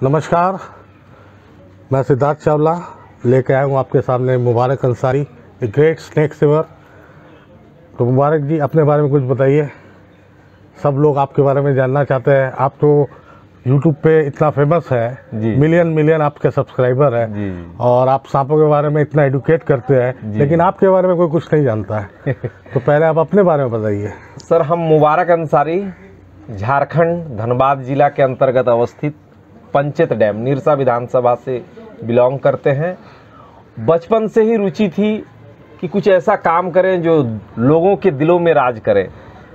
नमस्कार, मैं सिद्धार्थ चावला लेके आया हूँ आपके सामने Mubarak Ansari, a great snake saver. तो मुबारक जी, अपने बारे में कुछ बताइए। सब लोग आपके बारे में जानना चाहते हैं। आप तो यूट्यूब पे इतना फेमस है, मिलियन आपके सब्सक्राइबर हैं और आप सांपों के बारे में इतना एडुकेट करते हैं, लेकिन आपके बारे में कोई कुछ नहीं जानता है। तो पहले आप अपने बारे में बताइए। सर, हम मुबारक अंसारी झारखंड धनबाद जिला के अंतर्गत अवस्थित पंचेत डैम निरसा विधानसभा से बिलोंग करते हैं। बचपन से ही रुचि थी कि कुछ ऐसा काम करें जो लोगों के दिलों में राज करे।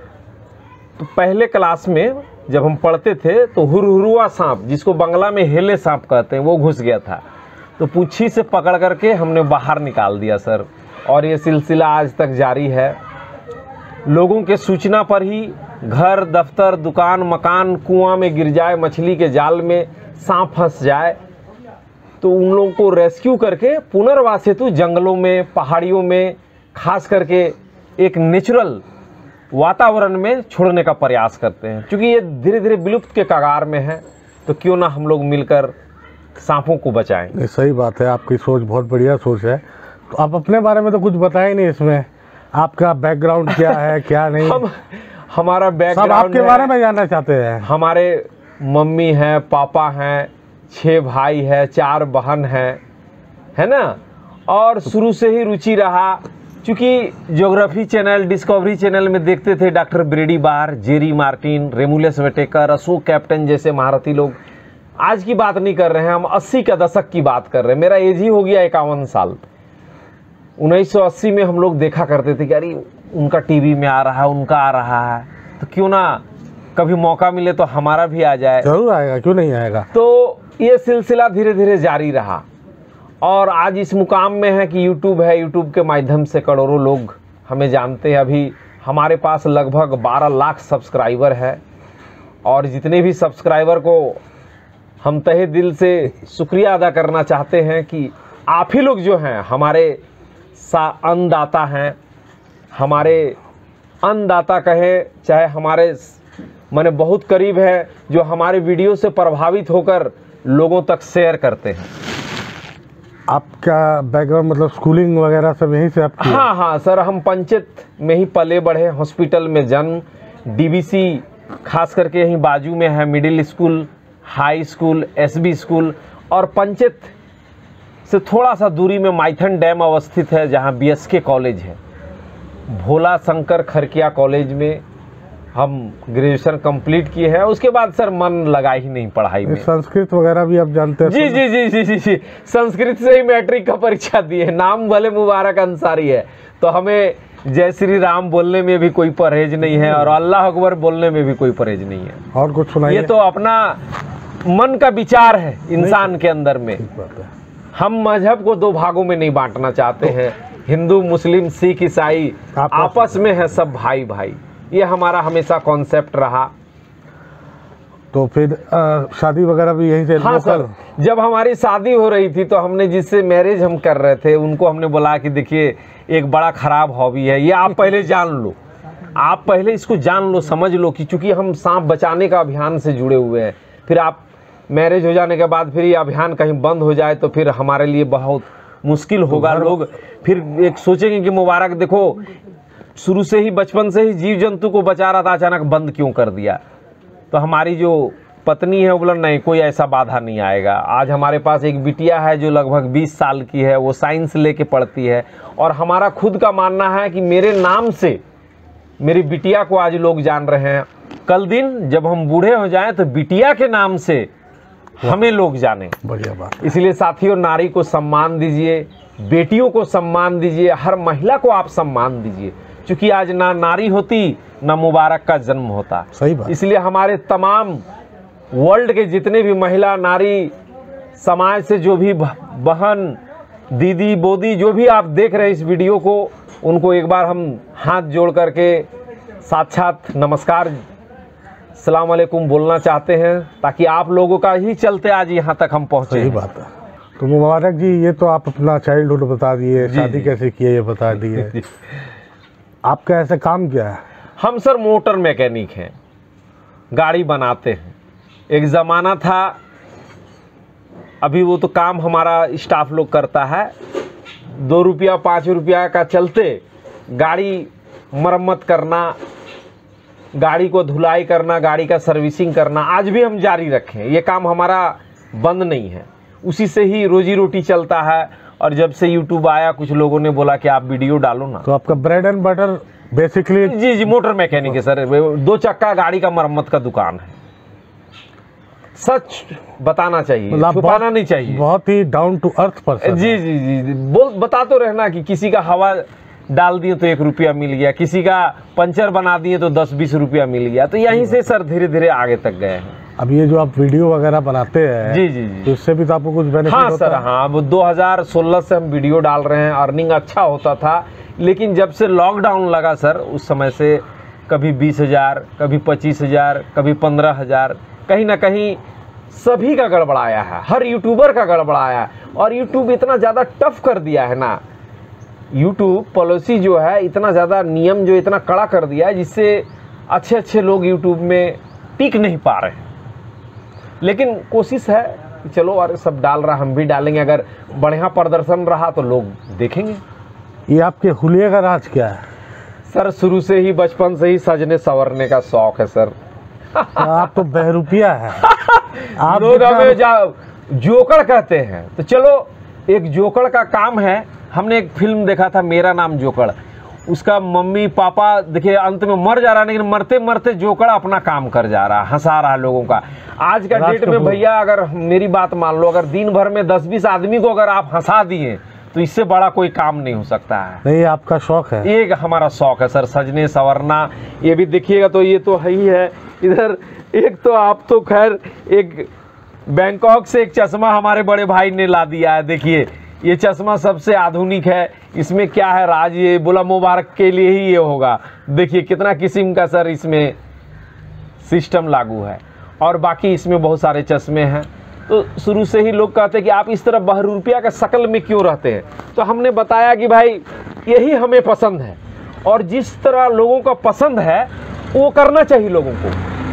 तो पहले क्लास में जब हम पढ़ते थे तो हुरहुरुआ सांप, जिसको बंगला में हेले सांप कहते हैं, वो घुस गया था। तो पूंछी से पकड़ करके हमने बाहर निकाल दिया सर, और ये सिलसिला आज तक जारी है। लोगों के सूचना पर ही घर, दफ्तर, दुकान, मकान कुआं में गिर जाए, मछली के जाल में सांप फंस जाए, तो उन लोगों को रेस्क्यू करके पुनर्वास हेतु जंगलों में, पहाड़ियों में, खास करके एक नेचुरल वातावरण में छोड़ने का प्रयास करते हैं। क्योंकि ये धीरे धीरे विलुप्त के कगार में है, तो क्यों ना हम लोग मिलकर सांपों को बचाएं। सही बात है, आपकी सोच बहुत बढ़िया सोच है। तो आप अपने बारे में तो कुछ बताए नहीं इसमें, आपका बैकग्राउंड क्या है क्या नहीं। हमारा बैकग्राउंड सब आपके बारे में जानना चाहते हैं। हमारे मम्मी हैं, पापा हैं, 6 भाई है, 4 बहन है ना। और शुरू से ही रुचि रहा, क्योंकि ज्योग्राफी चैनल, डिस्कवरी चैनल में देखते थे doctor Brady Barr, Jerry Martin, Romulus Whitaker, Ashok Captain जैसे महारथी लोग। आज की बात नहीं कर रहे हैं हम, 80 का दशक की बात कर रहे हैं। मेरा एज ही हो गया 51 साल। 1980 में हम लोग देखा करते थे कि अरे उनका टीवी में आ रहा है, उनका आ रहा है, तो क्यों ना कभी मौका मिले तो हमारा भी आ जाए। जरूर आएगा, क्यों नहीं आएगा। तो ये सिलसिला धीरे धीरे जारी रहा और आज इस मुकाम में है कि यूट्यूब है। यूट्यूब के माध्यम से करोड़ों लोग हमें जानते हैं। अभी हमारे पास लगभग 12 लाख सब्सक्राइबर है, और जितने भी सब्सक्राइबर को हम तहे दिल से शुक्रिया अदा करना चाहते हैं कि आप ही लोग जो हैं हमारे अन्नदाता हैं। हमारे अन्नदाता कहें चाहे हमारे माने बहुत करीब है, जो हमारे वीडियो से प्रभावित होकर लोगों तक शेयर करते हैं। आपका बैकग्राउंड मतलब स्कूलिंग वगैरह सब यहीं से आपकी? हाँ सर, हम पंचायत में ही पले बढ़े, हॉस्पिटल में जन्म, डीबीसी खास करके यहीं बाजू में है, middle school, high school, SB school, और पंचायत से थोड़ा सा दूरी में माइथन डैम अवस्थित है, जहाँ बीएसके कॉलेज है। भोला शंकर खरकिया कॉलेज में हम ग्रेजुएशन कंप्लीट किए हैं। उसके बाद सर मन लगा ही नहीं पढ़ाई में। संस्कृत वगैरह भी आप जानते हैं? जी जी जी जी जी जी संस्कृत से ही मैट्रिक का परीक्षा दिए। नाम भले मुबारक अंसारी है, तो हमें जय श्री राम बोलने में भी कोई परहेज नहीं है, और अल्लाह अकबर बोलने में भी कोई परहेज नहीं है। और कुछ सुनाइए। ये तो अपना मन का विचार है इंसान के अंदर में। हम मजहब को 2 भागों में नहीं बांटना चाहते हैं। हिंदू, मुस्लिम, सिख, ईसाई आपस में है सब भाई भाई। ये हमारा हमेशा कॉन्सेप्ट रहा। तो फिर शादी वगैरह भी यहीं से? हाँ सर, जब हमारी शादी हो रही थी तो हमने जिससे मैरिज हम कर रहे थे उनको हमने बोला कि देखिए एक बड़ा खराब हॉबी है ये, आप पहले जान लो, आप पहले इसको जान लो, समझ लो कि चूंकि हम सांप बचाने का अभियान से जुड़े हुए हैं। फिर आप मैरिज हो जाने के बाद फिर ये अभियान कहीं बंद हो जाए तो फिर हमारे लिए बहुत मुश्किल होगा। लोग फिर एक सोचेंगे कि मुबारक देखो शुरू से ही, बचपन से ही जीव जंतु को बचा रहा था, अचानक बंद क्यों कर दिया। तो हमारी जो पत्नी है वो बोला नहीं, कोई ऐसा बाधा नहीं आएगा। आज हमारे पास एक बिटिया है जो लगभग 20 साल की है, वो साइंस लेके पढ़ती है, और हमारा खुद का मानना है कि मेरे नाम से मेरी बिटिया को आज लोग जान रहे हैं। कल दिन जब हम बूढ़े हो जाएं तो बिटिया के नाम से हमें लोग जाने। बढ़िया बात। इसलिए साथियों, नारी को सम्मान दीजिए, बेटियों को सम्मान दीजिए, हर महिला को आप सम्मान दीजिए, क्योंकि आज ना नारी होती ना मुबारक का जन्म होता। सही बात। इसलिए हमारे तमाम वर्ल्ड के जितने भी महिला, नारी समाज से जो भी बहन, दीदी, बोदी जो भी आप देख रहे हैं इस वीडियो को, उनको एक बार हम हाथ जोड़ करके साक्षात नमस्कार, अस्सलाम वालेकुम बोलना चाहते हैं, ताकि आप लोगों का ही चलते आज यहाँ तक हम पहुँचे। सही बात है। तो मुबारक जी, ये तो आप अपना चाइल्डहुड बता दिए, शादी कैसे की है ये बता दिए, आपका ऐसा काम क्या है? हम सर मोटर मैकेनिक हैं, गाड़ी बनाते हैं। एक ज़माना था अभी वो तो काम हमारा स्टाफ लोग करता है, 2 रुपया 5 रुपया का चलते गाड़ी मरम्मत करना, गाड़ी को धुलाई करना, गाड़ी का सर्विसिंग करना आज भी हम जारी रखें। ये काम हमारा बंद नहीं है, उसी से ही रोजी रोटी चलता है। और जब से यूट्यूब आया कुछ लोगों ने बोला कि आप वीडियो डालो ना, तो आपका ब्रेड एंड बटर बेसिकली। जी जी, मोटर मैकेनिक है सर, 2 चक्का गाड़ी का मरम्मत का दुकान है। सच बताना चाहिए, छुपाना नहीं चाहिए। बहुत ही डाउन टू अर्थ पर्सन। जी जी जी, बता तो रहना कि किसी का हवा डाल दिए तो 1 रुपया मिल गया, किसी का पंचर बना दिए तो 10-20 रुपया मिल गया। तो यहीं से सर धीरे धीरे आगे तक गए हैं। अब ये जो आप वीडियो वगैरह बनाते हैं, जी जी जी, तो इससे भी तो आपको कुछ बेनिफिट हाँ होता सर, है? हाँ, वो 2016 से हम वीडियो डाल रहे हैं, अर्निंग अच्छा होता था। लेकिन जब से लॉकडाउन लगा सर, उस समय से कभी 20,000, कभी 25,000, कभी 15,000, कहीं ना कहीं सभी का गड़बड़ाया है, हर यूट्यूबर का गड़बड़ाया है। और यूट्यूब इतना ज़्यादा टफ कर दिया है ना, यूट्यूब पॉलिसी जो है इतना ज़्यादा, नियम जो इतना कड़ा कर दिया है, जिससे अच्छे अच्छे लोग यूट्यूब में टिक नहीं पा रहे हैं। लेकिन कोशिश है कि चलो, अरे सब डाल रहा, हम भी डालेंगे, अगर बढ़िया प्रदर्शन रहा तो लोग देखेंगे। ये आपके हुलिये का राज क्या है? सर शुरू से ही, बचपन से ही सजने संवरने का शौक है सर। आप तो बहरूपिया है। आप लोग हमें जोकर कहते हैं, तो चलो एक जोकर का काम है। हमने एक फिल्म देखा था, मेरा नाम जोकर, उसका मम्मी पापा देखिए अंत में मर जा रहा है, लेकिन मरते मरते जोकर अपना काम कर जा रहा है, हंसा रहा है लोगों का। आज का डेट में भैया, अगर मेरी बात मान लो, अगर दिन भर में 10-20 आदमी को अगर आप हंसा दिए तो इससे बड़ा कोई काम नहीं हो सकता है। नहीं, आपका शौक है। एक हमारा शौक है सर, सजने संवरना। ये भी देखिएगा तो ये तो है ही है। इधर एक तो आप तो खैर, एक बैंकॉक से एक चश्मा हमारे बड़े भाई ने ला दिया है, देखिए ये चश्मा सबसे आधुनिक है। इसमें क्या है राज, ये बोला मुबारक के लिए ही ये होगा। देखिए कितना किस्म का सर इसमें सिस्टम लागू है। और बाकी इसमें बहुत सारे चश्मे हैं। तो शुरू से ही लोग कहते हैं कि आप इस तरह बहरूपिया का शक्ल में क्यों रहते हैं, तो हमने बताया कि भाई यही हमें पसंद है, और जिस तरह लोगों को पसंद है वो करना चाहिए लोगों को।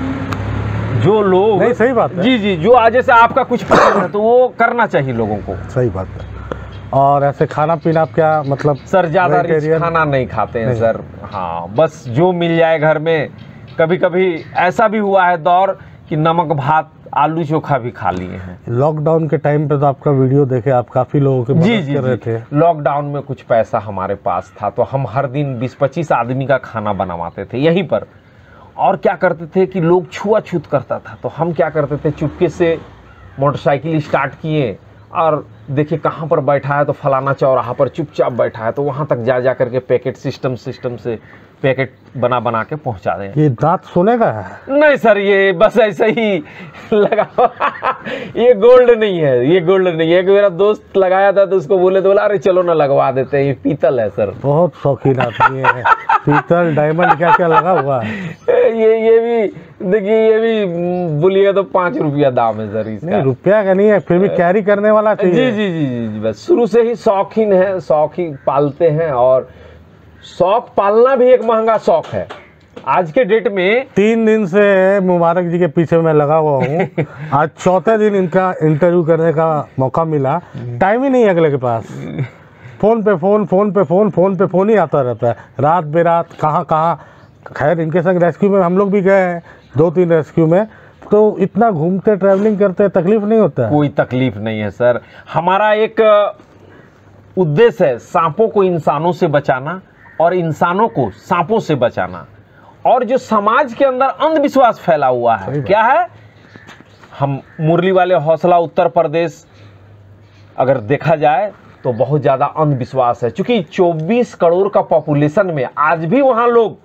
जो लोग, नहीं सही बात है। जी जी, जो आज जैसे आपका कुछ पसंद है तो वो करना चाहिए लोगों को। सही बात है। और ऐसे खाना पीना आप क्या मतलब? सर ज़्यादा रिच खाना नहीं खाते हैं सर, हाँ, बस जो मिल जाए घर में। कभी कभी ऐसा भी हुआ है दौर कि नमक भात आलू चोखा भी खा लिए हैं। लॉकडाउन के टाइम पे तो आपका वीडियो देखे आप काफ़ी लोगों के मदद कर रहे थे। लॉकडाउन में कुछ पैसा हमारे पास था तो हम हर दिन 20-25 आदमी का खाना बनवाते थे यहीं पर। और क्या करते थे कि लोग छुआछूत करता था, तो हम क्या करते थे, चुपके से मोटरसाइकिल स्टार्ट किए और देखिए कहाँ पर बैठा है, तो फलाना चौराहा पर चुपचाप बैठा है, तो वहाँ तक जा करके पैकेट सिस्टम से पैकेट बना के पहुँचा दें। ये दांत सोने का है? नहीं सर, ये बस ऐसे ही लगा ये गोल्ड नहीं है, ये गोल्ड नहीं है। मेरा दोस्त लगाया था तो उसको बोले, तो बोला अरे चलो ना लगवा देते हैं, ये पीतल है सर। बहुत शौकीन आदमी है। पीतल डायमंड क्या क्या लगा हुआ है। ये भी देखिए, ये भी बोलिएगा तो 5 रुपया दाम है सर इसका। नहीं, रुपया का नहीं है, फिर भी कैरी करने वाला चाहिए। जी जी जी जी, बस शुरू से ही शौकीन है, शौक ही पालते हैं। और शौक पालना भी एक महंगा शौक है आज के डेट में। 3 दिन से मुबारक जी के पीछे मैं लगा हुआ हूँ। आज चौथे दिन इनका इंटरव्यू करने का मौका मिला, टाइम ही नहीं है अगले के पास। फोन पे फोन ही आता रहता है, रात बेरात कहाँ। खैर इनके संग रेस्क्यू में हम लोग भी गए हैं, 2-3 रेस्क्यू में, तो इतना घूमते ट्रैवलिंग करते तकलीफ नहीं होता है? कोई तकलीफ नहीं है सर। हमारा एक उद्देश्य है सांपों को इंसानों से बचाना और इंसानों को सांपों से बचाना। और जो समाज के अंदर अंधविश्वास फैला हुआ है, क्या है, हम मुरली वाले हौसला उत्तर प्रदेश अगर देखा जाए तो बहुत ज़्यादा अंधविश्वास है। क्योंकि 24 करोड़ का पॉपुलेशन में आज भी वहाँ लोग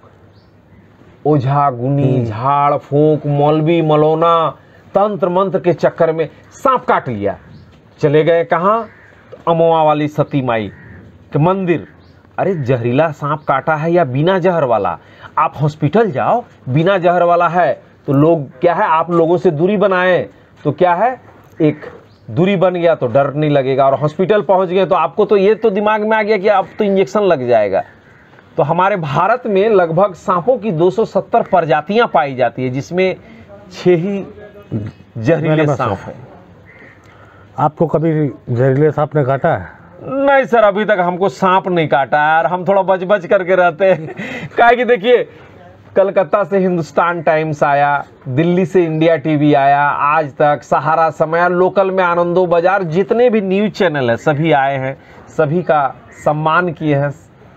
ओझा गुनी झाड़ फूंक मौलवी मलौना तंत्र मंत्र के चक्कर में सांप काट लिया, चले गए कहाँ, अमवा वाली सती माई के मंदिर। अरे जहरीला सांप काटा है या बिना जहर वाला, आप हॉस्पिटल जाओ, बिना जहर वाला है तो लोग क्या है, आप लोगों से दूरी बनाएं तो क्या है, एक दूरी बन गया तो डर नहीं लगेगा। और हॉस्पिटल पहुंच गए तो आपको तो ये तो दिमाग में आ गया कि अब तो इंजेक्शन लग जाएगा। तो हमारे भारत में लगभग सांपों की 270 प्रजातियां पाई जाती है, जिसमें 6 ही जहरीले सांप हैं। आपको कभी जहरीले सांप ने काटा है? नहीं सर, अभी तक हमको सांप नहीं काटा है, और हम थोड़ा बच बच करके रहते हैं। क्या कि देखिए, कलकत्ता से हिंदुस्तान टाइम्स आया, दिल्ली से इंडिया टीवी आया, आज तक, सहारा समय, लोकल में आनंदो बाजार, जितने भी न्यूज चैनल है सभी आए हैं, सभी का सम्मान किए हैं।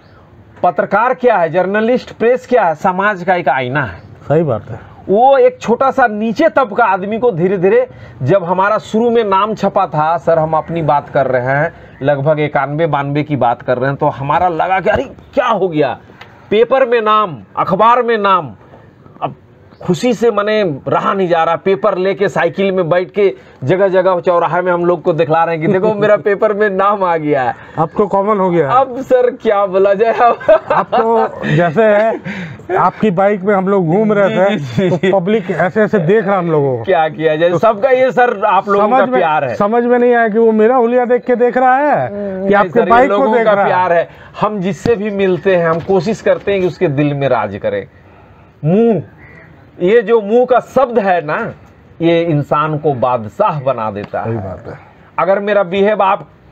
पत्रकार क्या है, जर्नलिस्ट, प्रेस क्या है, समाज का एक आईना है। सही बात है। वो एक छोटा सा नीचे तबका आदमी को धीरे धीरे, जब हमारा शुरू में नाम छपा था सर, हम अपनी बात कर रहे हैं, लगभग 91-92 की बात कर रहे हैं, तो हमारा लगा कि अरे क्या हो गया, पेपर में नाम, अखबार में नाम। अब खुशी से मने रहा नहीं जा रहा, पेपर लेके साइकिल में बैठ के जगह जगह चौराहे में हम लोग को दिखला रहे हैं कि देखो मेरा पेपर में नाम आ गया है। अब तो कॉमन हो गया है। अब सर क्या बोला जाए, अब तो जैसे है, आपकी बाइक में हम लोग घूम रहे थे तो पब्लिक ऐसे ऐसे देख रहा हम लोगों को, क्या किया जाए, सबका ये सर आप लोगों का प्यार है। समझ में नहीं आया कि वो मेरा हुलिया देख के देख रहा है कि आपके बाइक को देख रहा है। प्यार है। हम जिससे भी मिलते हैं हम कोशिश करते हैं कि उसके दिल में राज करे। मुंह, ये जो मुंह का शब्द है ना, ये इंसान को बादशाह बना देता है। सही बात है। अगर मेरा बिहेव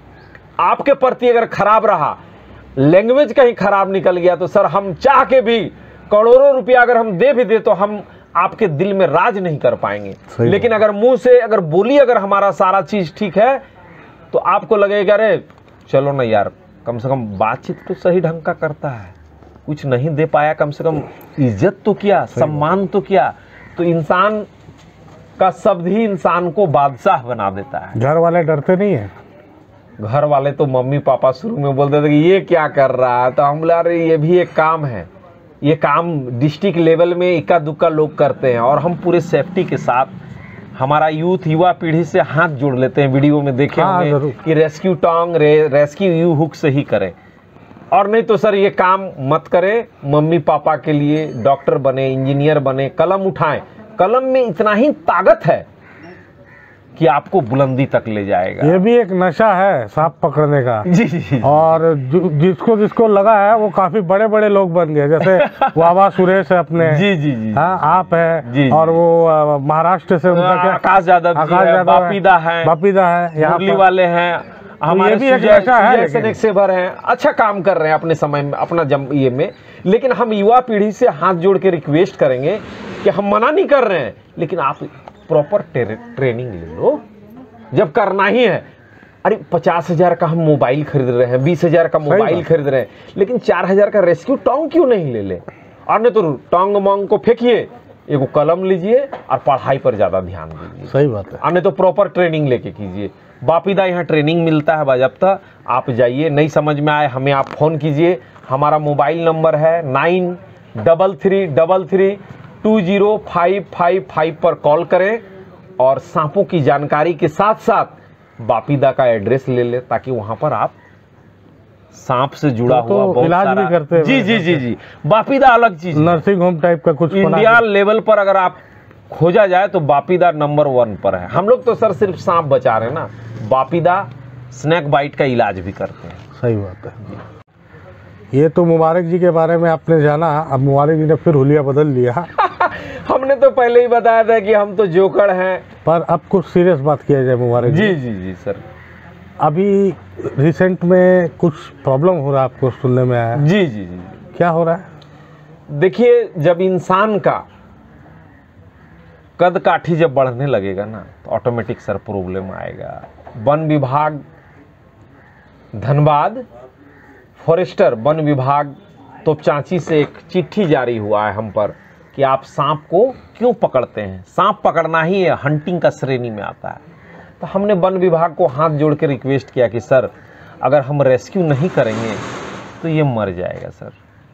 आपके प्रति अगर खराब रहा, लैंग्वेज कहीं खराब निकल गया, तो सर हम चाह के भी करोड़ों रुपया अगर हम दे भी दे तो हम आपके दिल में राज नहीं कर पाएंगे। लेकिन अगर मुंह से अगर बोली, अगर हमारा सारा चीज ठीक है, तो आपको लगेगा अरे चलो ना यार, कम से कम बातचीत तो सही ढंग का करता है, कुछ नहीं दे पाया, कम से कम इज्जत तो किया, सम्मान तो किया। तो इंसान का शब्द ही इंसान को बादशाह बना देता है। घर वाले डरते नहीं है? घर वाले तो मम्मी पापा शुरू में बोलते थे कि ये क्या कर रहा है, तो हम बोला रहे ये भी एक काम है, ये काम डिस्ट्रिक्ट लेवल में इक्का दुक्का लोग करते हैं, और हम पूरे सेफ्टी के साथ हमारा यूथ, युवा पीढ़ी से हाथ जोड़ लेते हैं। वीडियो में देखे होंगे कि rescue tong, rescue U hook से ही करें, और नहीं तो सर ये काम मत करें। मम्मी पापा के लिए डॉक्टर बने, इंजीनियर बने, कलम उठाएं। कलम में इतना ही ताकत है कि आपको बुलंदी तक ले जाएगा। ये भी एक नशा है सांप पकड़ने का। जी जी। और जिसको जिसको लगा है वो काफी बड़े बड़े लोग बन गए, जैसे वावा सुरेश है अपने, जी जी जी, हाँ आप है जी, और वो महाराष्ट्र से उनका क्या, आकाश यादव, बापीदा है, यहाँ मुरली वाले हैं, हमारे भी एक नशा है, स्नेक सेवर हैं, अच्छा काम कर रहे हैं अपने समय में, अपना ये में। लेकिन हम युवा पीढ़ी से हाथ जोड़ के रिक्वेस्ट करेंगे कि हम मना नहीं कर रहे हैं, लेकिन आप प्रॉपर ट्रेनिंग ले लो जब करना ही है। अरे 50,000 का हम मोबाइल खरीद रहे हैं, 20,000 का मोबाइल खरीद रहे हैं, लेकिन 4,000 का रेस्क्यू टॉन्ग क्यों नहीं ले ले? और नहीं तो टॉन्ग मॉन्ग को फेंकिए, एगो कलम लीजिए और पढ़ाई पर ज्यादा ध्यान दीजिए। सही बात है। और नहीं तो प्रॉपर ट्रेनिंग लेके कीजिए। बापीदा यहाँ ट्रेनिंग मिलता है बाज़ाब्ता, आप जाइए, नहीं समझ में आए हमें आप फ़ोन कीजिए। हमारा मोबाइल नंबर है 9333205555 पर कॉल करें, और सांपों की जानकारी के साथ साथ बापीदा का एड्रेस ले लें, ताकि वहाँ पर आप सांप से जुड़ा हुआ बहुत इलाज सारा भी करते हैं। जी जी जी जी। बापीदा अलग चीज, नर्सिंग होम टाइप का कुछ इंडिया लेवल पर अगर आप खोजा जाए तो बापीदा नंबर 1 पर है। हम लोग तो सर सिर्फ सांप बचा रहे हैं ना, बापीदा स्नेक बाइट का इलाज भी करते हैं। सही बात है। ये तो मुबारक जी के बारे में आपने जाना, अब मुबारक जी ने फिर हुलिया बदल लिया। हमने तो पहले ही बताया था कि हम तो जोकर हैं। पर अब कुछ सीरियस बात किया जाए मुबारक जी जी जी सर। अभी रिसेंट में कुछ प्रॉब्लम हो रहा है, आपको सुनने में आया? जी जी जी। क्या हो रहा है? देखिए, जब इंसान का कद काठी जब बढ़ने लगेगा ना, तो ऑटोमेटिक सर प्रॉब्लम आएगा। वन विभाग धनबाद, फॉरेस्टर वन विभाग तोपचांची से एक चिट्ठी जारी हुआ है हम पर कि आप सांप को क्यों पकड़ते हैं। सांप पकड़ना ही हंटिंग का श्रेणी में आता है। तो हमने वन विभाग को हाथ जोड़ के रिक्वेस्ट किया कि सर अगर हम रेस्क्यू नहीं करेंगे तो ये मर जाएगा सर।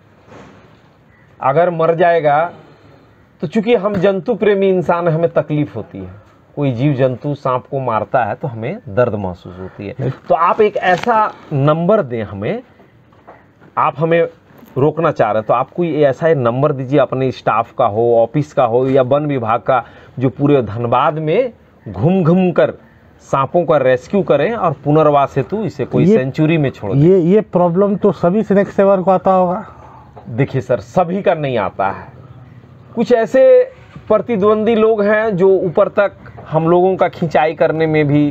अगर मर जाएगा तो चूंकि हम जंतु प्रेमी इंसान, हमें तकलीफ होती है। कोई जीव जंतु सांप को मारता है तो हमें दर्द महसूस होती है। तो आप एक ऐसा नंबर दें हमें, आप हमें रोकना चाह रहे हैं तो आप कोई ऐसा नंबर दीजिए, अपने स्टाफ का हो, ऑफिस का हो, या वन विभाग का, जो पूरे धनबाद में घूम घूम कर सांपों का रेस्क्यू करें और पुनर्वास हेतु इसे कोई सेंचुरी में छोड़ दें। ये प्रॉब्लम तो सभी स्नेक सेवर को आता होगा। देखिए सर, सभी का नहीं आता है। कुछ ऐसे प्रतिद्वंदी लोग हैं जो ऊपर तक हम लोगों का खिंचाई करने में भी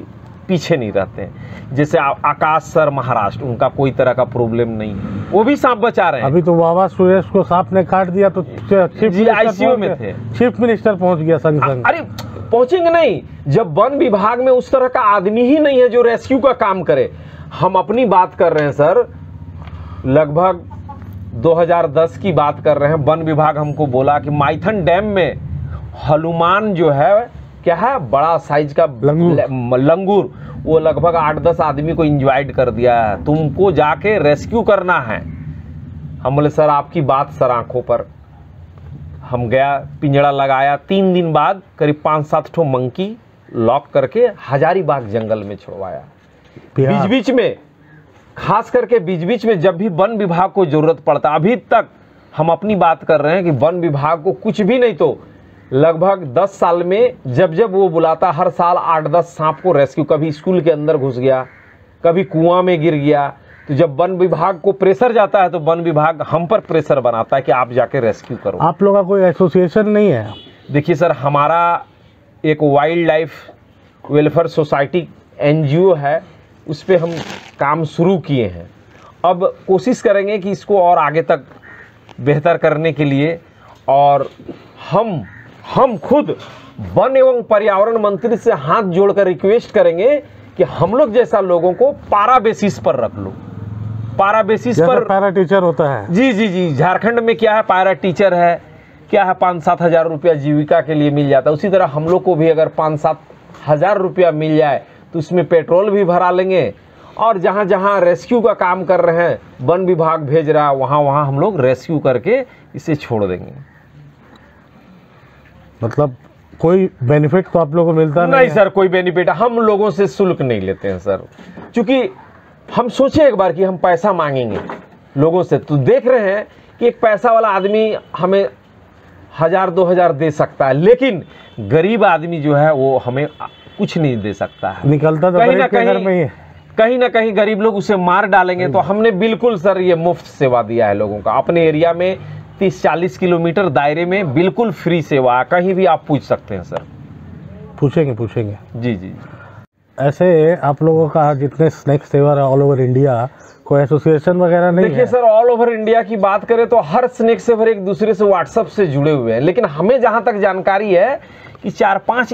पीछे नहीं रहते हैं। जैसे आकाश सर महाराष्ट्र, उनका कोई तरह का प्रॉब्लम नहीं है, वो भी सांप बचा रहे हैं। अभी तो बाबा सुरेश को सांप ने काट दिया तो जी आईसीयू में थे, चीफ मिनिस्टर पहुंच गया संग संग। अरे पहुंचेंगे नहीं, जब वन विभाग में उस तरह का आदमी ही नहीं है जो रेस्क्यू का काम करे। हम अपनी बात कर रहे हैं सर, लगभग 2010 की बात कर रहे हैं। वन विभाग हमको बोला कि माइथन डैम में हनुमान जो है, क्या है, बड़ा साइज का लंगूर, वो लगभग 8-10 आदमी को इंजॉइड कर दिया है, तुमको जाके रेस्क्यू करना है। हम बोले सर आपकी बात सर आंखों पर। हम गया, पिंजड़ा लगाया, 3 दिन बाद करीब 5-7 ठो मंकी लॉक करके हजारीबाग जंगल में छुड़वाया। बीच बीच में, खास करके बीच बीच में जब भी वन विभाग को जरूरत पड़ता, अभी तक हम अपनी बात कर रहे हैं कि वन विभाग को कुछ भी नहीं तो लगभग 10 साल में जब जब वो बुलाता, हर साल 8-10 सांप को रेस्क्यू, कभी स्कूल के अंदर घुस गया, कभी कुआं में गिर गया। तो जब वन विभाग को प्रेशर जाता है तो वन विभाग हम पर प्रेशर बनाता है कि आप जाके रेस्क्यू करो। आप लोगों का कोई एसोसिएशन नहीं है? देखिए सर, हमारा एक wildlife welfare society NGO है, उस पर हम काम शुरू किए हैं। अब कोशिश करेंगे कि इसको और आगे तक बेहतर करने के लिए, और हम खुद वन एवं पर्यावरण मंत्री से हाथ जोड़कर रिक्वेस्ट करेंगे कि हम लोग जैसा लोगों को पारा बेसिस पर रख लो। पारा बेसिस पर पैरा टीचर होता है। जी जी जी, झारखंड में क्या है, पारा टीचर है, क्या है, 5-7 हज़ार रुपया जीविका के लिए मिल जाता है। उसी तरह हम लोग को भी अगर 5-7 हज़ार रुपया मिल जाए तो उसमें पेट्रोल भी भरा लेंगे, और जहाँ जहाँ रेस्क्यू का काम कर रहे हैं, वन विभाग भेज रहा है, वहाँ वहाँ हम लोग रेस्क्यू करके इसे छोड़ देंगे। मतलब कोई बेनिफिट तो आप लोगों को मिलता नहीं सर, कोई बेनिफिट हम लोगों से शुल्क नहीं लेते हैं सर, क्योंकि हम सोचे एक बार कि हम पैसा मांगेंगे लोगों से, तो देख रहे हैं कि एक पैसा वाला आदमी हमें 1000-2000 दे सकता है, लेकिन गरीब आदमी जो है वो हमें कुछ नहीं दे सकता है। निकलता तो कहीं ना कहीं घर में ही है। कहीं ना कहीं गरीब लोग उसे मार डालेंगे। तो हमने बिल्कुल सर ये मुफ्त सेवा दिया है लोगों का, अपने एरिया में 30-40 किलोमीटर दायरे में बिल्कुल फ्री सेवा, कहीं भी आप पूछ सकते हैं सर। पूछेंगे जी जी। ऐसे आप लोगों का जितने स्नेक सेवर है ऑल ओवर इंडिया, कोई एसोसिएशन वगैरह नहीं है? देखिए सर, ऑल ओवर इंडिया की बात करें तो हर स्नेक सेवर एक दूसरे से व्हाट्सएप से जुड़े हुए हैं, लेकिन हमें जहां तक जानकारी है कि 4-5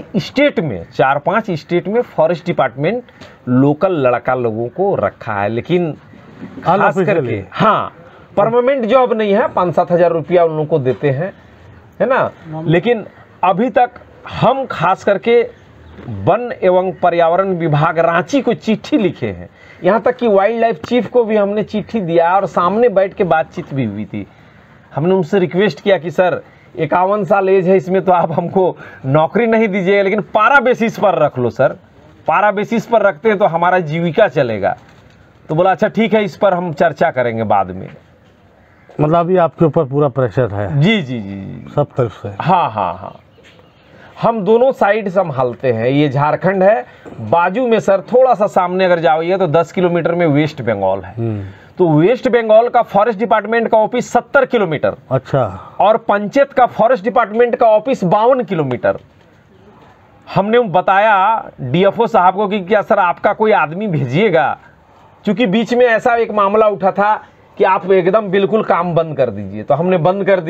स्टेट में फॉरेस्ट डिपार्टमेंट लोकल लड़का लोगों को रखा है, लेकिन खास करके हाँ परमानेंट जॉब नहीं है। 5-7 हज़ार रुपया उन लोगों को देते हैं, है ना। लेकिन अभी तक हम खास करके वन एवं पर्यावरण विभाग रांची को चिट्ठी लिखे हैं, यहाँ तक कि वाइल्ड लाइफ चीफ को भी हमने चिट्ठी दिया और सामने बैठ के बातचीत भी हुई थी। हमने उनसे रिक्वेस्ट किया कि सर 51 साल एज है, इसमें तो आप हमको नौकरी नहीं दीजिएगा, लेकिन पारा बेसिस पर रख लो सर, पारा बेसिस पर रखते हैं तो हमारा जीविका चलेगा। तो बोला अच्छा ठीक है, इस पर हम चर्चा करेंगे बाद में। मतलब अभी आपके ऊपर पूरा प्रेशर है? जी जी जी, सब तरफ से। हाँ, हम दोनों साइड संभालते हैं। ये झारखंड है, बाजू में सर थोड़ा सा सामने अगर जाइए तो 10 किलोमीटर में वेस्ट बंगाल है। तो वेस्ट बंगाल का फॉरेस्ट डिपार्टमेंट का ऑफिस 70 किलोमीटर, अच्छा, और पंचायत का फॉरेस्ट डिपार्टमेंट का ऑफिस 52 किलोमीटर। हमने बताया डीएफओ साहब को कि क्या सर आपका कोई आदमी भेजिएगा, क्योंकि बीच में ऐसा एक मामला उठा था कि आप एकदम बिल्कुल काम बंद कर दीजिए। तो हमने बंद कर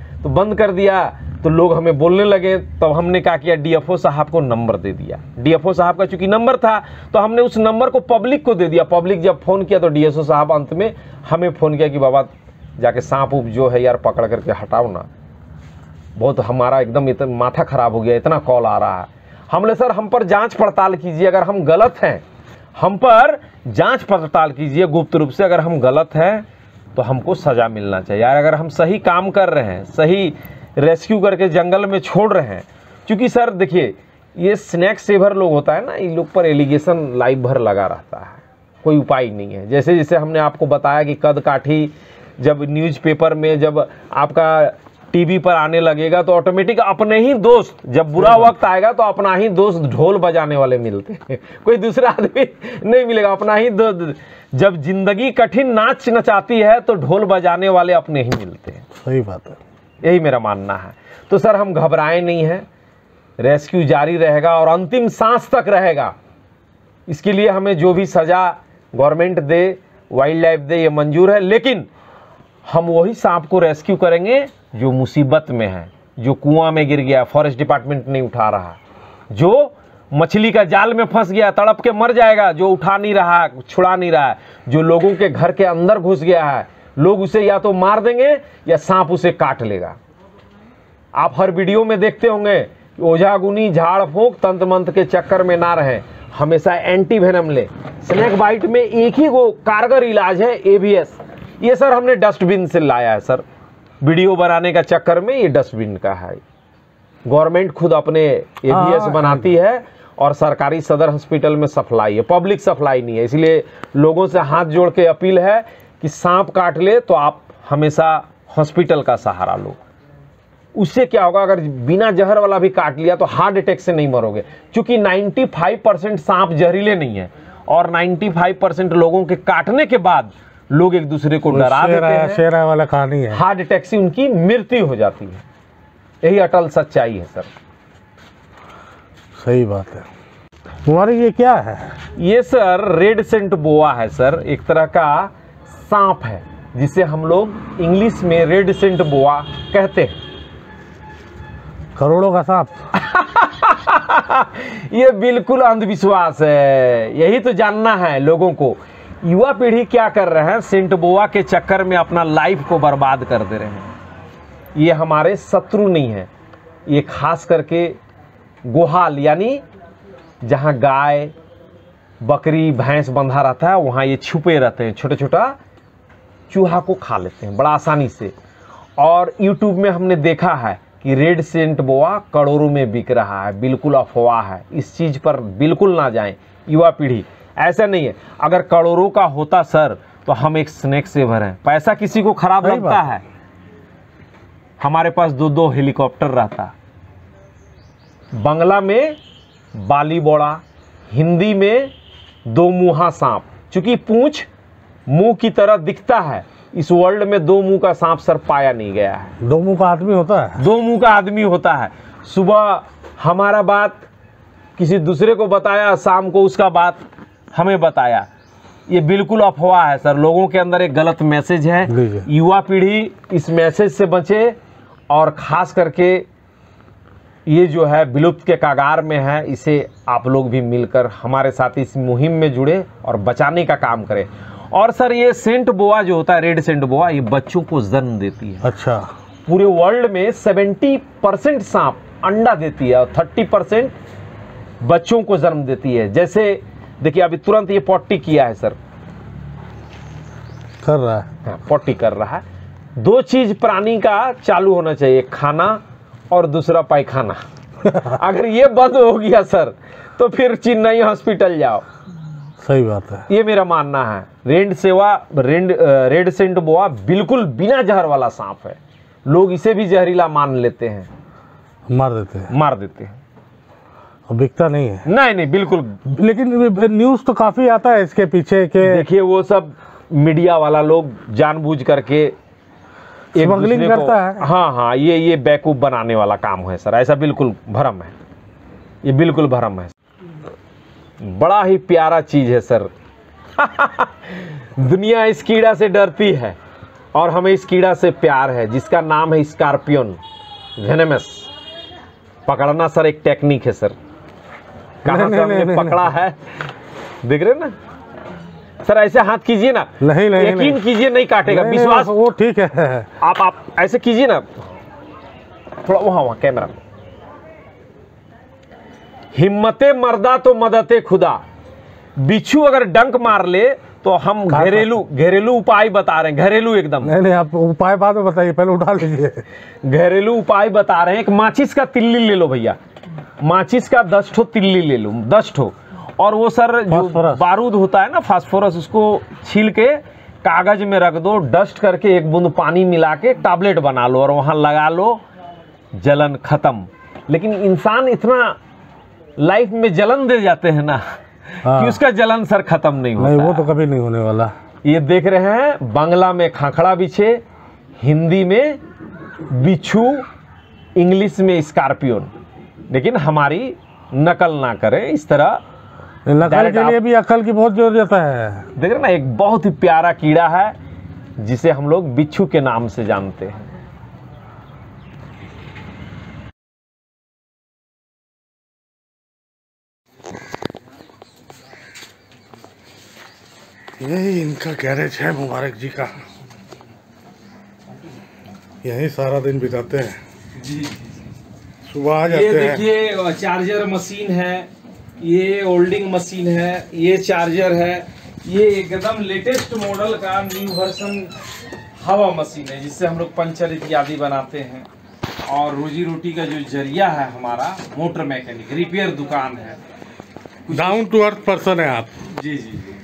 दिया तो लोग हमें बोलने लगे, तब हमने क्या किया, डीएफओ साहब को नंबर दे दिया। डीएफओ साहब का चूंकि नंबर था तो हमने उस नंबर को पब्लिक को दे दिया। पब्लिक जब फ़ोन किया तो डीएफओ साहब अंत में हमें फ़ोन किया कि बाबा जाके सांप उप जो है यार पकड़ करके हटाओ ना, बहुत हमारा एकदम इतना माथा ख़राब हो गया, इतना कॉल आ रहा है। हमने सर हम पर जाँच पड़ताल कीजिए, अगर हम गलत हैं हम पर जाँच पड़ताल कीजिए गुप्त रूप से, अगर हम गलत हैं तो हमको सज़ा मिलना चाहिए। यार अगर हम सही काम कर रहे हैं, सही रेस्क्यू करके जंगल में छोड़ रहे हैं, क्योंकि सर देखिए ये स्नैक सेवर लोग होता है ना, इन लोग पर एलिगेशन लाइफ भर लगा रहता है, कोई उपाय नहीं है। जैसे जैसे हमने आपको बताया कि कदकाठी जब न्यूज़पेपर में जब आपका टीवी पर आने लगेगा तो ऑटोमेटिक अपने ही दोस्त, जब बुरा वक्त आएगा तो अपना ही दोस्त ढोल बजाने वाले मिलते हैं, कोई दूसरा आदमी नहीं मिलेगा, अपना ही दोस्त। जब जिंदगी कठिन नाच नचाती है तो ढोल बजाने वाले अपने ही मिलते हैं। सही बात है, यही मेरा मानना है। तो सर हम घबराए नहीं हैं, रेस्क्यू जारी रहेगा और अंतिम सांस तक रहेगा। इसके लिए हमें जो भी सज़ा गवर्नमेंट दे, वाइल्ड लाइफ दे, ये मंजूर है, लेकिन हम वही सांप को रेस्क्यू करेंगे जो मुसीबत में है, जो कुआं में गिर गया, फॉरेस्ट डिपार्टमेंट नहीं उठा रहा, जो मछली का जाल में फंस गया, तड़प के मर जाएगा, जो उठा नहीं रहा, छुड़ा नहीं रहा है, जो लोगों के घर के अंदर घुस गया है, लोग उसे या तो मार देंगे या सांप उसे काट लेगा। आप हर वीडियो में देखते होंगे कि ओझागुनी, झाड़ फूंक, तंत्र मंत्र के चक्कर में ना रहें, हमेशा एंटी वेनम ले। स्नेक बाइट में एक ही वो कारगर इलाज है, ABS। ये सर हमने डस्टबिन से लाया है सर, वीडियो बनाने का चक्कर में ये डस्टबिन का है। गवर्नमेंट खुद अपने ABS बनाती है और सरकारी सदर हॉस्पिटल में सप्लाई है, पब्लिक सप्लाई नहीं है। इसलिए लोगों से हाथ जोड़ के अपील है कि सांप काट ले तो आप हमेशा हॉस्पिटल का सहारा लो। उससे क्या होगा, अगर बिना जहर वाला भी काट लिया तो हार्ट अटैक से नहीं मरोगे, क्योंकि 95% सांप जहरीले नहीं है और 95% लोगों के काटने के बाद लोग एक दूसरे को डरा देते हैं, शेरा वाला कहानी है, हार्ट अटैक से उनकी मृत्यु हो जाती है। यही अटल सच्चाई है सर। सही बात है। मुबारक, ये क्या है? ये सर रेड सेंट बोआ है सर, एक तरह का सांप है जिसे हम लोग इंग्लिश में रेड सेंट बोआ कहते हैं। करोड़ों का सांप। ये बिल्कुल अंधविश्वास है, यही तो जानना है लोगों को। युवा पीढ़ी क्या कर रहे हैं, सेंट बोआ के चक्कर में अपना लाइफ को बर्बाद कर दे रहे हैं। ये हमारे शत्रु नहीं है, ये खास करके गोहाल यानी जहाँ गाय, बकरी, भैंस बंधा रहता है वहाँ ये छुपे रहते हैं, छोटा छोटा चूहा को खा लेते हैं बड़ा आसानी से। और यूट्यूब में हमने देखा है कि रेड सेंट बोआ करोड़ों में बिक रहा है, बिल्कुल अफवाह है। इस चीज़ पर बिल्कुल ना जाएं युवा पीढ़ी, ऐसा नहीं है। अगर करोड़ों का होता सर तो हम एक स्नेक सेवर हैं। पैसा किसी को खराब लगता है, हमारे पास 2-2 हेलीकॉप्टर रहता। बांग्ला में बाली बोड़ा, हिंदी में 2 मुँहा सांप। चूंकि पूंछ मुंह की तरह दिखता है, इस वर्ल्ड में 2 मुंह का सांप सर पाया नहीं गया है। 2 मुंह का आदमी होता है, 2 मुंह का आदमी होता है। सुबह हमारा बात किसी दूसरे को बताया, शाम को उसका बात हमें बताया। ये बिल्कुल अफवाह है सर, लोगों के अंदर एक गलत मैसेज है। युवा पीढ़ी इस मैसेज से बचे और ख़ास करके ये जो है विलुप्त के कगार में है, इसे आप लोग भी मिलकर हमारे साथ इस मुहिम में जुड़े और बचाने का काम करें। और सर ये सेंट बोआ जो होता है, रेड सेंट बोआ, ये बच्चों को जन्म देती है। अच्छा। पूरे वर्ल्ड में 70% सांप अंडा देती है और 30% बच्चों को जन्म देती है। जैसे देखिए अभी तुरंत ये पॉटी किया है सर, कर रहा है, पॉटी कर रहा है। 2 चीज प्राणी का चालू होना चाहिए, खाना और दूसरा पैखाना। अगर ये बंद हो गया सर तो फिर चेन्नई हॉस्पिटल जाओ। सही बात है, ये मेरा मानना है। रेड सेंट बोआ बिल्कुल बिना जहर वाला सांप है। लोग इसे भी जहरीला मान लेते हैं, मार देते हैं और बिकता नहीं है। नहीं बिल्कुल। लेकिन न्यूज़ तो काफ़ी आता है इसके पीछे के। देखिए वो सब मीडिया वाला लोग जानबूझ करके स्मगलिंग करता है। हाँ, ये बेवकूफ़ बनाने वाला काम है सर, ऐसा बिल्कुल भ्रम है, ये बिल्कुल भ्रम है। बड़ा ही प्यारा चीज़ है सर। दुनिया इस कीड़ा से डरती है और हमें इस कीड़ा से प्यार है, जिसका नाम है स्कॉर्पियन वेनेमस। पकड़ना सर एक टेक्निक है सर। कहाँ से हमने पकड़ा है देख रहे ना सर, ऐसे हाथ कीजिए ना, नहीं यकीन कीजिए नहीं काटेगा, विश्वास। वो ठीक है, आप ऐसे कीजिए ना, थोड़ा वहाँ कैमरा में। हिम्मते मर्दा तो मदते खुदा। बिच्छू अगर डंक मार ले तो हम घरेलू उपाय बता रहे हैं, घरेलू एकदम। नहीं आप उपाय बाद में बताइए, पहले उठा लीजिए। घरेलू उपाय बता रहे हैं। एक माचिस का तिल्ली ले लो भैया, माचिस का 10 ठो तिल्ली ले लो, 10 ठो। और वो सर जो बारूद होता है ना, फास्फोरस, उसको छील के कागज में रख दो, डस्ट करके 1 बूंद पानी मिला के टैबलेट बना लो और वहाँ लगा लो, जलन खत्म। लेकिन इंसान इतना लाइफ में जलन दे जाते हैं ना कि उसका जलन सर खत्म नहीं होता। नहीं, वो तो कभी नहीं होने वाला। ये देख रहे हैं, बांग्ला में खाखड़ा बिछे, हिंदी में बिच्छू, इंग्लिश में स्कॉर्पियन। लेकिन हमारी नकल ना करें, इस तरह नकल Direct के लिए भी अक्ल की बहुत जरूरत है। देख रहे ना, एक बहुत ही प्यारा कीड़ा है जिसे हम लोग बिच्छू के नाम से जानते हैं। यही इनका गैरेज है मुबारक जी का, यही सारा दिन बिताते हैं जी। सुबह आ ये जाते हैं। देखिए चार्जर मशीन है, ये होल्डिंग मशीन है, ये चार्जर है, ये एकदम लेटेस्ट मॉडल का न्यू वर्जन हवा मशीन है जिससे हम लोग पंचर इत्यादि बनाते हैं। और रोजी रोटी का जो जरिया है हमारा मोटर मैकेनिक, रिपेयर दुकान है। डाउन टू अर्थ पर्सन है आप। जी जी जी।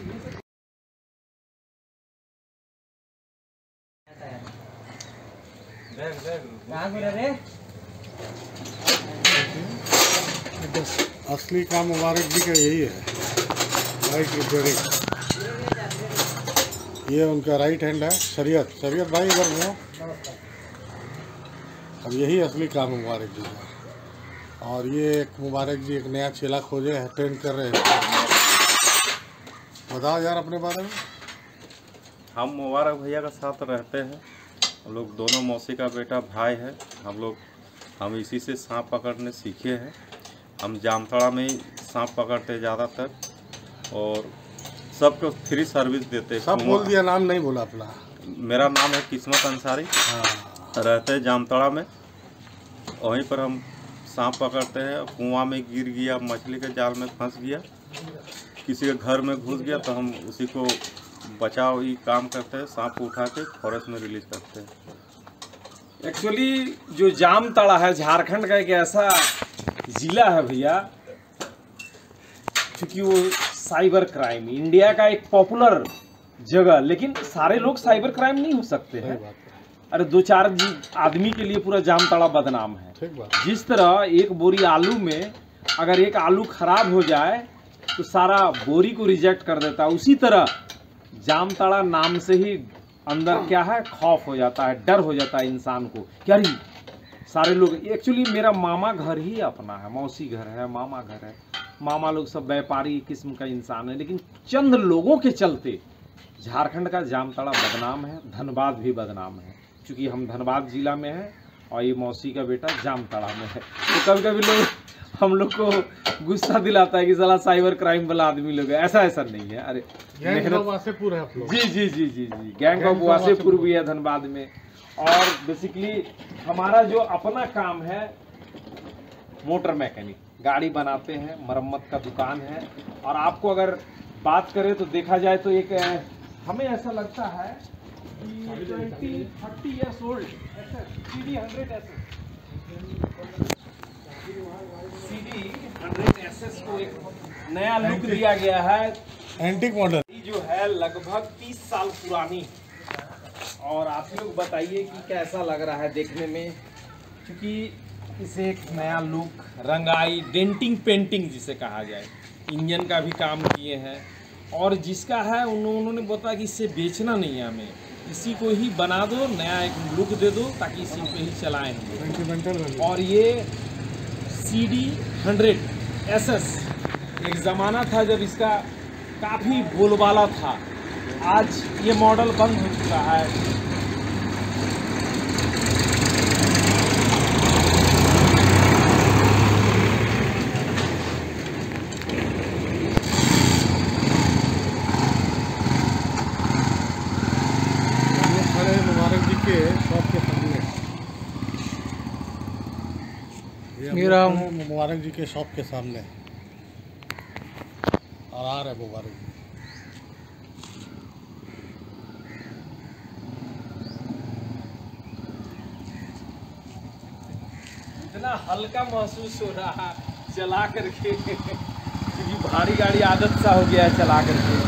असली काम मुबारक जी का यही है, बाइक रिपेयरिंग। ये उनका राइट हैंड है शरीयत भाई, इधर हो। अब यही असली काम है मुबारक जी का। और ये एक मुबारक जी एक नया चेला खोजे हैं, ट्रेन कर रहे हैं। बताओ यार अपने बारे में। हम मुबारक भैया का साथ रहते हैं। हम लोग दोनों मौसी का बेटा भाई है। हम इसी से सांप पकड़ने सीखे हैं। हम जामताड़ा में ही सांप पकड़ते ज़्यादातर, और सबको फ्री सर्विस देते हैं। सब बोल दिया, नाम नहीं बोला अपना। मेरा नाम है किस्मत अंसारी। रहते हैं जामताड़ा में, वहीं पर हम सांप पकड़ते हैं। कुआं में गिर गया, मछली के जाल में फंस गया, किसी के घर में घुस गया, तो हम उसी को बचाव ही काम करते हैं। सांप को उठा के फॉरेस्ट में रिलीज करते हैं। एक्चुअली जो जामताड़ा है झारखंड का एक ऐसा जिला है भैया, क्योंकि वो साइबर क्राइम इंडिया का एक पॉपुलर जगह, लेकिन सारे लोग साइबर क्राइम नहीं हो सकते हैं। अरे 2-4 आदमी के लिए पूरा जामताड़ा बदनाम है। जिस तरह एक बोरी आलू में अगर एक आलू खराब हो जाए तो सारा बोरी को रिजेक्ट कर देता है, उसी तरह जामताड़ा नाम से ही अंदर क्या है, खौफ हो जाता है, डर हो जाता है इंसान को। क्या रही सारे लोग, एक्चुअली मेरा मामा घर ही अपना है, मौसी घर है, मामा घर है। मामा लोग सब व्यापारी किस्म का इंसान है, लेकिन चंद लोगों के चलते झारखंड का जामताड़ा बदनाम है, धनबाद भी बदनाम है। क्योंकि हम धनबाद जिला में हैं और ये मौसी का बेटा जामताड़ा में है, तो कभी कभी लोग हम लोग को गुस्सा दिलाता है कि साला साइबर क्राइम वाला आदमी लोग है। ऐसा नहीं है। अरे गैंग ऑफ वासेपुर है आप लोग। जी जी जी जी जी, गैंग ऑफ वासेपुर भी है धनबाद में। और बेसिकली हमारा जो अपना काम है मोटर मैकेनिक, गाड़ी बनाते हैं, मरम्मत का दुकान है। और आपको अगर बात करें तो देखा जाए तो एक हमें ऐसा लगता है कि 20-30 ईयर्स ओल्ड CD 100 SS को एक नया लुक दिया गया है। एंटीक मॉडल जो है लगभग 30 साल पुरानी, और आप लोग बताइए कि कैसा लग रहा है देखने में। क्योंकि इसे एक नया लुक, रंगाई, डेंटिंग पेंटिंग जिसे कहा जाए, इंजन का भी काम किए हैं। और जिसका है उन्होंने बताया कि इसे बेचना नहीं है, हमें इसी को ही बना दो, नया एक लुक दे दो ताकि इसी पे ही चलाएं हम। और ये CD 100 SS एक ज़माना था जब इसका काफ़ी बोलबाला था। आज ये मॉडल बंद हो चुका है। मुबारक जी के शॉप के सामने, मेरा मुबारक जी के शॉप के सामने और आ रहे मुबारक जी। इतना हल्का महसूस हो रहा है चला करके, क्योंकि भारी गाड़ी आदत सा हो गया है चला करके।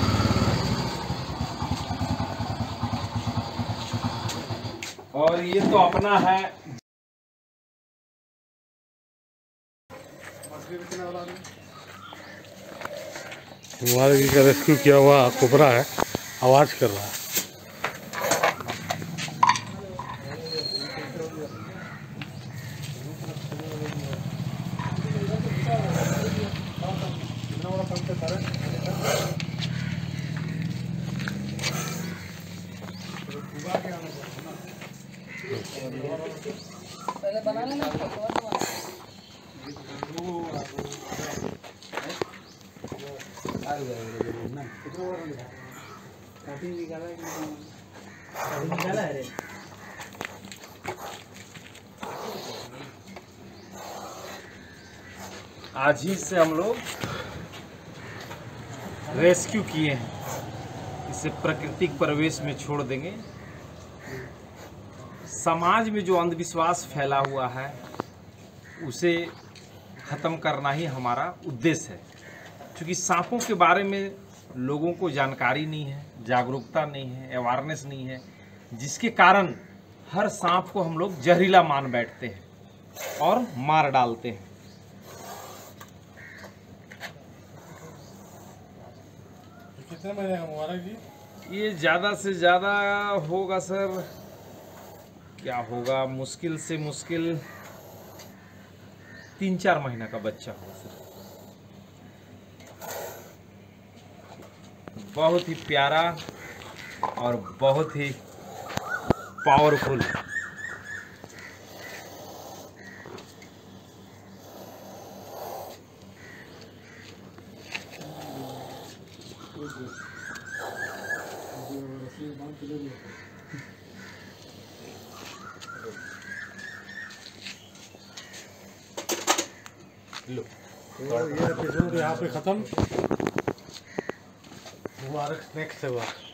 और ये तो अपना है मुबारक जी का रेस्क्यू किया हुआ कोबरा है, आवाज़ कर रहा है। आज ही से हम लोग रेस्क्यू किए हैं, इसे प्राकृतिक परिवेश में छोड़ देंगे। समाज में जो अंधविश्वास फैला हुआ है उसे ख़त्म करना ही हमारा उद्देश्य है, क्योंकि सांपों के बारे में लोगों को जानकारी नहीं है, जागरूकता नहीं है, अवेयरनेस नहीं है, जिसके कारण हर सांप को हम लोग जहरीला मान बैठते हैं और मार डालते हैं। कितने महीने का मुबारक जी? ये ज़्यादा से ज़्यादा होगा सर, क्या होगा, मुश्किल से मुश्किल 3-4 महीना का बच्चा होगा सर। बहुत ही प्यारा और बहुत ही पावरफुल। लो, तो ये एपिसोड यहाँ पे ख़त्म। Mubarak snake saver.